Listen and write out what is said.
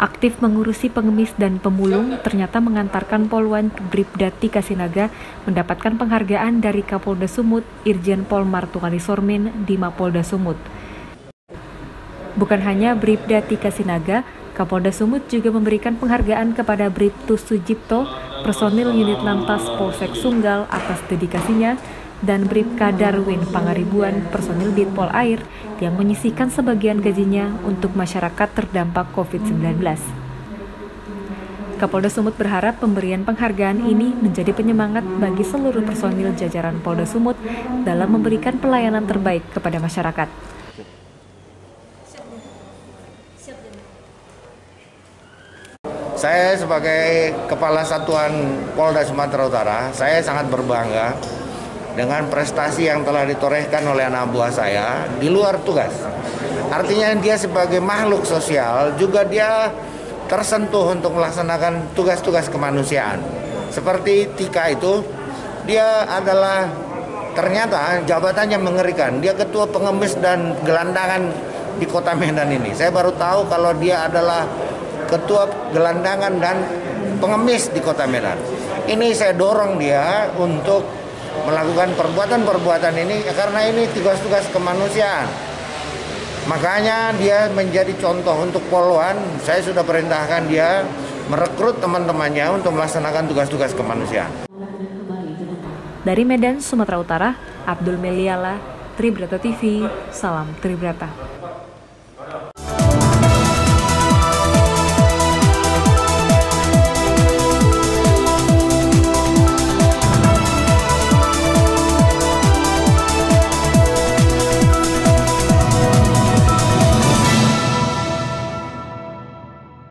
aktif mengurusi pengemis dan pemulung, ternyata mengantarkan poluan Bribda Tika Sinaga mendapatkan penghargaan dari Kapolda Sumut, Irjen Pol Martuani Sormin di Mapolda Sumut. Bukan hanya Bribda Tika Sinaga, Kapolda Sumut juga memberikan penghargaan kepada Bribtu Sujipto, personil unit Lantas Polsek Sunggal atas dedikasinya, dan Bribka Darwin Pangaribuan, personil Ditpol Air, yang menyisihkan sebagian gajinya untuk masyarakat terdampak COVID-19. Kapolda Sumut berharap pemberian penghargaan ini menjadi penyemangat bagi seluruh personil jajaran Polda Sumut dalam memberikan pelayanan terbaik kepada masyarakat. Saya sebagai Kepala Satuan Polda Sumatera Utara, saya sangat berbangga dengan prestasi yang telah ditorehkan oleh anak buah saya di luar tugas. Artinya dia sebagai makhluk sosial juga dia tersentuh untuk melaksanakan tugas-tugas kemanusiaan. Seperti Tika itu, dia adalah ternyata jabatannya mengerikan. Dia ketua pengemis dan gelandangan di kota Medan ini. Saya baru tahu kalau dia adalah ketua gelandangan dan pengemis di kota Medan. Ini saya dorong dia untuk melakukan perbuatan-perbuatan ini karena ini tugas-tugas kemanusiaan. Makanya dia menjadi contoh untuk Polwan. Saya sudah perintahkan dia merekrut teman-temannya untuk melaksanakan tugas-tugas kemanusiaan. Dari Medan, Sumatera Utara, Abdul Meliala, Tribrata TV, salam Tribrata.